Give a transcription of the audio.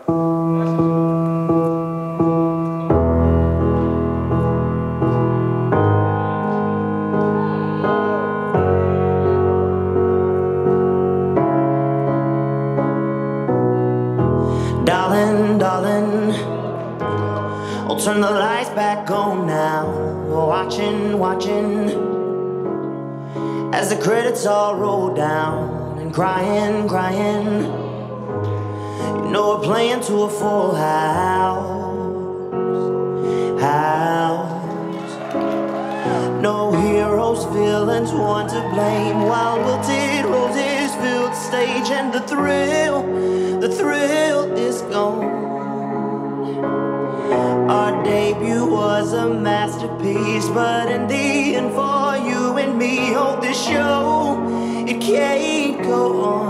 Darling, darling, I'll turn the lights back on now. Watching, watching as the credits all roll down, and crying, crying. You know we're playing to a full house. No heroes, villains, one to blame, while wilted roses fill the stage, and the thrill is gone. Our debut was a masterpiece, but in the end, for you and me, oh, this show, it can't go on.